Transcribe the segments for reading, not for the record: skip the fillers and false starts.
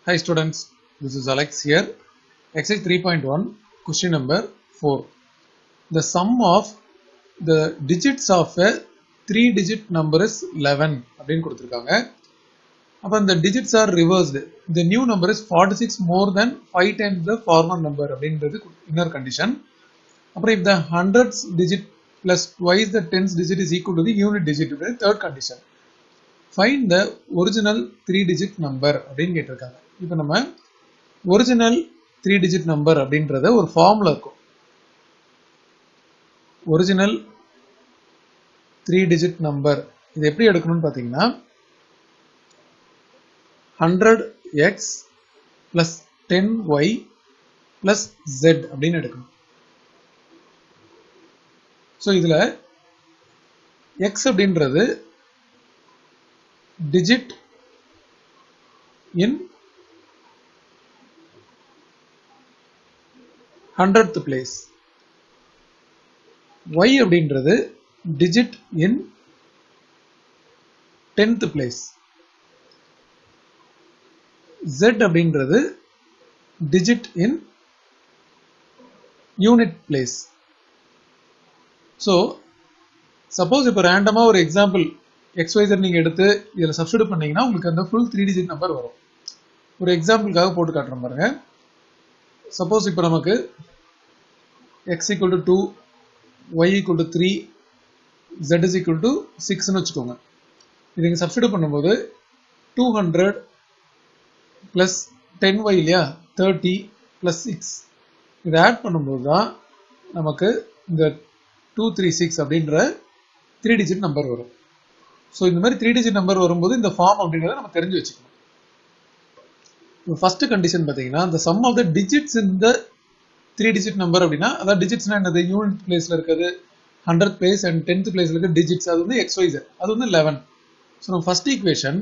Hi students, this is Alex here. Exercise 3.1, question number 4. The sum of the digits of a 3-digit number is 11. அப்படின்னு கொடுத்திருக்காங்க. அப்ப the digits are reversed. The new number is 46 more than 5 times the former number அப்படின்றது inner condition. அப்புறம் if the hundreds digit plus twice the tens digit is equal to the unit digit, third condition. Find the original 3-digit number அப்படின்னு கேட்டிருக்காங்க. இப்போ நம்ம original 3-digit number அப்படின்றத ஒரு formula இருக்கும். Original 3-digit number இது எப்படி எடுக்கணும்னு பார்த்தீங்கன்னா 100x plus 10y plus z அப்படின்னு எடுக்கணும். ஸோ இதுல x அப்படின்றது digit in 100th place. Y அப்படின்றது digit in 10th place. Z அப்படின்றது digit in unit place. So suppose இப்போ ரேண்டமா ஒரு எக்ஸாம்பிள் xyz நீங்க எடுத்து இதுல சப்ஸ்டிட்யூட் பண்ணீங்கன்னா உங்களுக்கு அந்த full 3-digit நம்பர் வரும். ஒரு எக்ஸாம்பிளுக்காக போட்டு காட்டுறேன் பாருங்க. சப்போஸ் இப்போ நமக்கு x equal to 2, y equal to 3, z is equal to 6 ன்னு வச்சுக்கோங்க. இது இங்க சப்ஸ்டிட்யூட் பண்ணும்போது 200 plus 10y இல்லையா 30 plus 6 இதை ஆட் பண்ணும்போது தான் நமக்கு இந்த 236 அப்படின்ற 3-digit நம்பர் வரும். ஸோ இந்த மாதிரி 3-digit நம்பர் வரும்போது இந்த ஃபார்ம் அப்படின்றத நம்ம தெரிஞ்சு வச்சுக்கணும். ஃபர்ஸ்ட் கண்டிஷன் பார்த்தீங்கன்னா the sum of the digits in the 3-digit number அப்படின்னா அதாவது டிஜிட்ஸ்னா என்னது யூனிட் பிளேஸ்ல இருக்குது 100th place and 10th place இருக்க டிஜிட்ஸ் அது வந்து xyz அது வந்து 11. ஸோ நம்ம first equation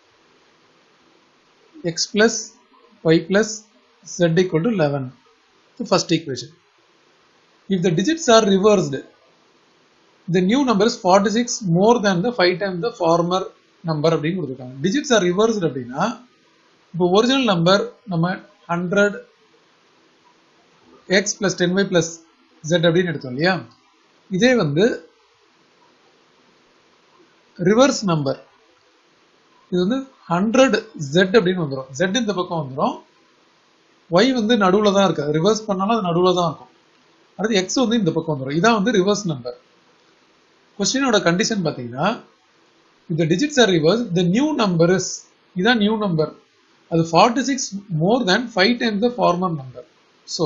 x plus y plus z equal to 11. So first equation. If the digits are reversed, the new number is 46 more than the 5 times the former number அப்படின்னு கொடுத்துருக்காங்க. Digits are reversed அப்படின்னா இப்போ original number நம்ம 100 x plus 10y plus z அப்படின்னு எடுத்தோம் இல்லையா, இதே வந்து ரிவர்ஸ் நம்பர் இது வந்து 100z அப்படின்னு வந்துடும். z இந்த பக்கம் வந்துடும், y வந்து நடுவுல தான் இருக்கு, ரிவர்ஸ் பண்ணாலும் அது நடுவுல தான் இருக்கும். அடுத்து x வந்து இந்த பக்கம் வந்துடும். இதான் வந்து ரிவர்ஸ் நம்பர். கொஸ்டினோட கண்டிஷன் பார்த்தீங்கன்னா if the digits are reversed, the new number is இதான் நியூ நம்பர், அது 46 more than 5 times the former number. So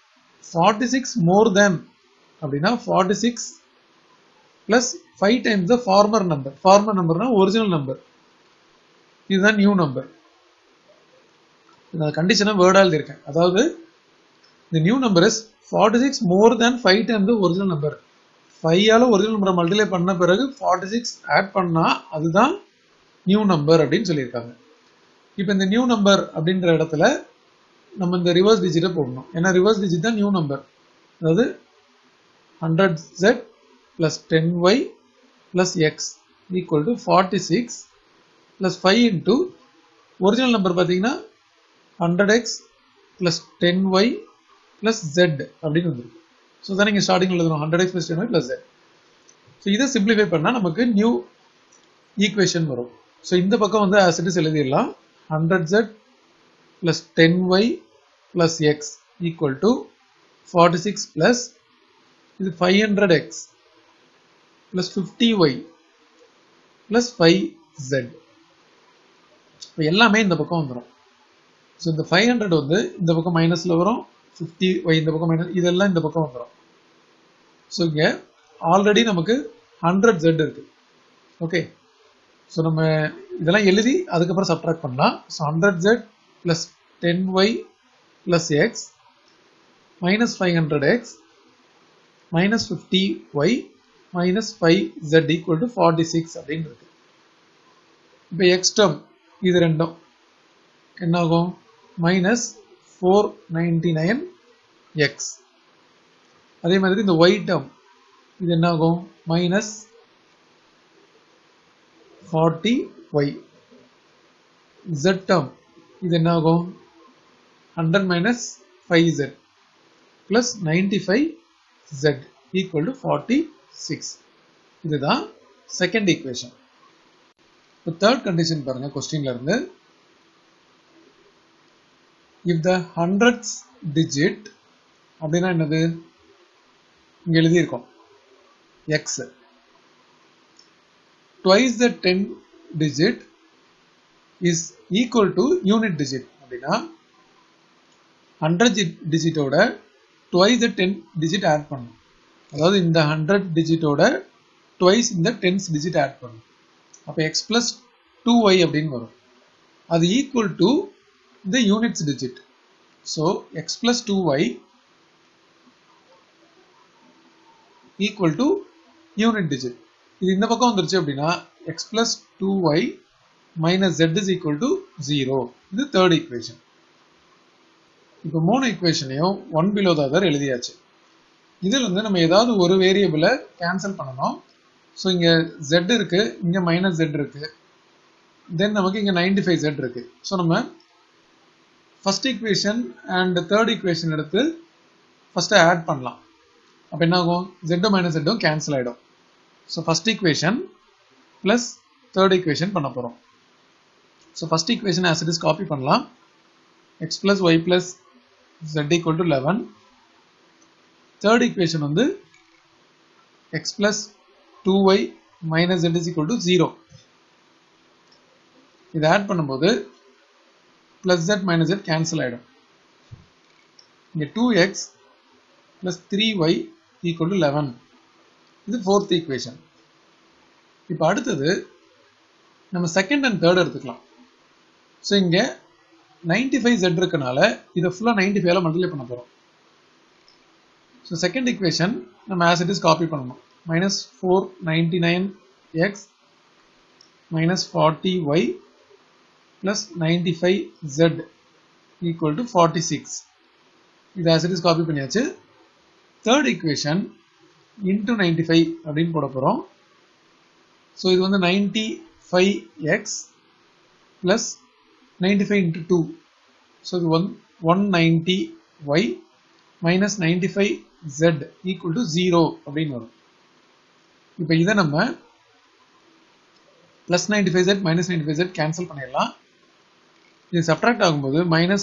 46 more than அப்படின்னா 46 plus 5 times the former number. Former numberனா ஒரிஜினல் நம்பர், இதுதான் new number. நான் கண்டிஷனை வேர்டா எழுதியிருக்கேன். அதாவது the new number is 46 more than 5 times the original number. 5 ஆல original நம்பரை மல்டிப்ளை பண்ண பிறகு 46 ஆட் பண்ணா அதுதான் நியூ நம்பர் அப்படின்னு சொல்லியிருக்காங்க. இப்போ இந்த நியூ நம்பர் அப்படின்ற இடத்துல நம்ம இந்த ரிவர்ஸ் டிஜிட்டை போடணும். ஏன்னா ரிவர்ஸ் டிஜிட் தான் நியூ நம்பர். அதாவது 100z plus 10y plus x equal to 46 plus 5 into original number பார்த்தீங்கன்னா 100x plus 10y plus z அப்படின்னு வந்துருக்கு. ஸோ தான் நீங்கள் ஸ்டார்டிங்கில் எழுதணும் 100x plus 10y plus z. So இதை சிம்பிளிஃபை பண்ணால் நமக்கு நியூ ஈக்குவேஷன் வரும். ஸோ இந்த பக்கம் வந்து as it is எழுதிடலாம். 100z plus 10y plus x equal to 46 plus இது 500x plus 50y plus 5z. இப்போ எல்லாமே இந்த பக்கம் வந்துடும். ஸோ இந்த 500 வந்து இந்த பக்கம் மைனஸ்ல வரும், 50y இந்த பக்கம் மைனஸ், இதெல்லாம் இந்த பக்கம் வந்துடும். ஸோ இங்க ஆல்ரெடி நமக்கு 100z இருக்கு. ஓகே, ஸோ நம்ம இதெல்லாம் எழுதி அதுக்கப்புறம் சப்ட்ராக்ட் பண்ணலாம். So 100z plus 10y plus x minus 500x minus 50y minus 5z equal to 46 அப்படின்னு இருக்கு. இப்போ x term இது ரெண்டும் என்ன ஆகும்? minus 499x. அதே மாதிரி இந்த y term இது என்ன ஆகும்? minus 40y. Z term இது என்ன ஆகும் 100 minus 5z plus 95z equal to 46. இதுதான் second equation. இப்போ third condition பாருங்க questionல இருந்து if the hundredth digit அப்படின்னா என்னது இங்க எழுதி இருக்கோம் x twice the 10 digit is equal to unit digit அப்படின்னா 100 digit ஓட twice the 10 digit add பண்ணும். அதாவது இந்த 100 digit ஓட twice இந்த 10th digit add பண்ணும். அப்ப x plus 2y அப்படின்னு வரும். அது equal to the units digit. So x plus 2y equal to unit digit. இது இந்த பக்கம் வந்துருச்சு அப்படின்னா x plus 2y minus z is equal to 0. இது third equation. இப்போ மூணு ஈக்குவேஷனையும் ஒன் பிலோ த அதர் எழுதியாச்சு. இதில் வந்து நம்ம ஏதாவது ஒரு வேரியபிளை கேன்சல் பண்ணணும். ஸோ இங்கே z இருக்கு, இங்கே மைனஸ் z இருக்கு, தென் நமக்கு இங்கே 95z இருக்கு. ஸோ நம்ம first equation and third equation எடுத்து ஃபர்ஸ்ட் ஆட் பண்ணலாம். அப்போ என்ன ஆகும் z மைனஸ் z கேன்சல் ஆகிடும். So first equation plus third equation பண்ண போகிறோம். So first equation as it is copy பண்ணலாம். x plus y plus z equal to 11. Third equation வந்து x plus 2y minus z is equal to 0. இது add பண்ணும்போது plus z minus z cancel ஆயிடும். இங்க 2x plus 3y equal to 11. இது fourth equation. இப்போ அடுத்தது நம்ம second and third எடுத்துக்கலாம். ஸோ இங்க 95z இருக்கனால இதை ஃபுல்லா 95 ல மல்டிப்ளை பண்ண போறோம். ஸோ செகண்ட் ஈக்குவேஷன் நம்ம ஆஸ் இட் இஸ் காப்பி பண்ணணும். Minus 499x minus 40y plus 95z equal to 46. இது ஆஸ் இட் இஸ் காப்பி பண்ணியாச்சு. தேர்ட் ஈக்குவேஷன் இன்டூ 95 அப்படின்னு போட போறோம். ஸோ இது வந்து 95x plus 95 into 2. So, 190y minus 95z equal to 0 அப்படின்னு வரும். இப்போ இதை நம்ம plus 95z minus 95z cancel பண்ணிடலாம். இது subtract ஆகும்போது minus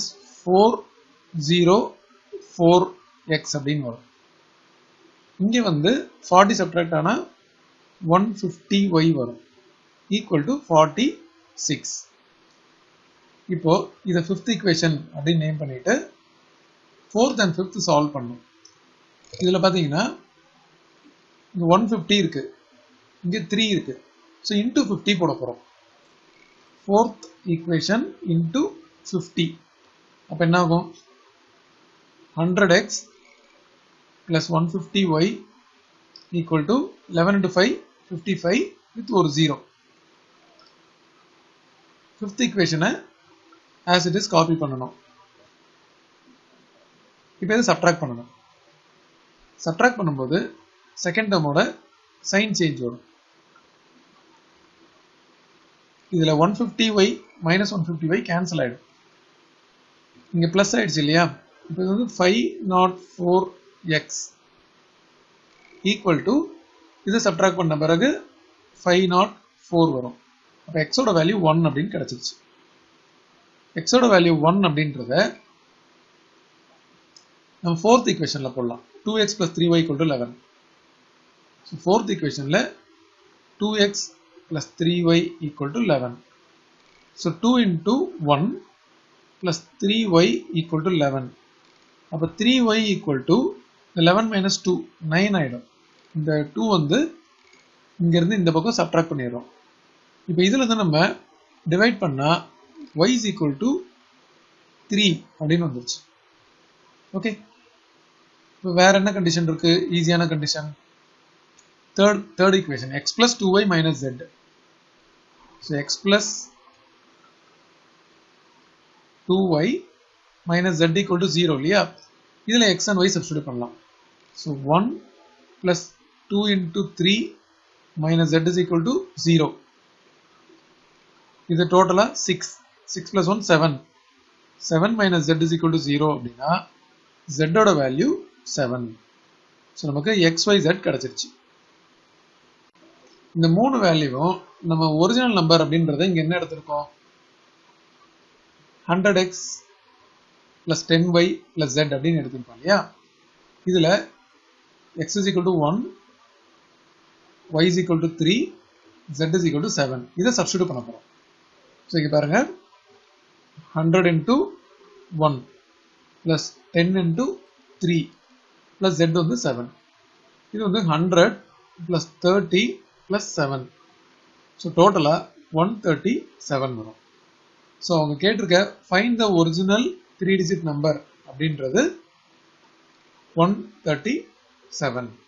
404x அப்படின்னு வரும். இங்கே வந்து 40 subtract ஆனா 150y வரும் equal to 46. இப்போ இதை ஃபிஃப்த் ஈக்குவேஷன் அப்படின்னு நேம் பண்ணிட்டு ஃபோர்த் அண்ட் ஃபிஃப்த் சால்வ் பண்ணும். இதில் பார்த்தீங்கன்னா இங்கே 150 இருக்கு, இங்கே 3 இருக்கு. ஸோ இன்டூ 50 போட போகிறோம். Fourth equation into 50. அப்போ என்ன ஆகும் 100x plus 150y equal to 11 into 5 55 with ஒரு 0. ஃபிஃப்த் ஈக்குவேஷனை as it is copy பண்ணணும். இப்போ இதை subtract பண்ணணும். subtract பண்ணும்போது செகண்ட் டேர்மோட சைன் சேஞ்ச் வரும். இதுல 150y minus 150y கேன்சல் ஆயிடும். இங்க பிளஸ் ஆயிடுச்சு இல்லையா? இப்போ இது வந்து 504x equal to இதை subtract பண்ண பிறகு 504 வரும். அப்போ x ஓட வேல்யூ 1 அப்படின்னு கிடைச்சிருச்சு. x ஓட வேல்யூ 1 அப்படின்றத நம்ம fourth equationல போடலாம். 2x plus 3y equal to 11. So fourth equationல 2x plus 3y equal to 11. So 2 into 1 plus 3y equal to 11. அப்ப 3y equal to 11 minus 2 9 ஆயிடும். இந்த 2 வந்து இங்க இருந்து இந்த பக்கம் subtract பண்ணிடுறோம். இப்போ இதுல இருந்து நம்ம டிவைட் பண்ணா y is equal to 3 அப்படின்னு வந்துருச்சு. ஓகே, இப்போ வேற என்ன கண்டிஷன் இருக்கு? ஈஸியான condition third equation x plus 2y minus z. So x plus 2y minus z equal to 0 இல்லையா? இதுல x and y substitute பண்ணலாம். So 1 plus 2 into 3 minus z is equal to 0. இது டோட்டலா 6 plus 1 7. 7 minus z is equal to 0 அப்படின்னா z ஓட value 7. So நமக்கு xyz கிடைச்சிருச்சு. இந்த மூணு வேல்யூவும் நம்ம ஒரிஜினல் நம்பர் அப்படின்றத இங்க என்ன எடுத்திருக்கோம்? 100x plus 10y plus z அப்படின்னு எடுத்திருக்கோம் இல்லையா? இதுல x is equal to 1, y is equal to 3, z is equal to 7. இதை சப்ஸ்டிட்யூட் பண்ண போறோம். ஸோ இங்க பாருங்க 100 into 1 plus 10 into 3 plus z வந்து 7. இது வந்து 100 plus 30 plus 7. ஸோ டோட்டலா 137 வரும். ஸோ அவங்க கேட்டிருக்க find the original 3-digit number அப்படின்றது 137.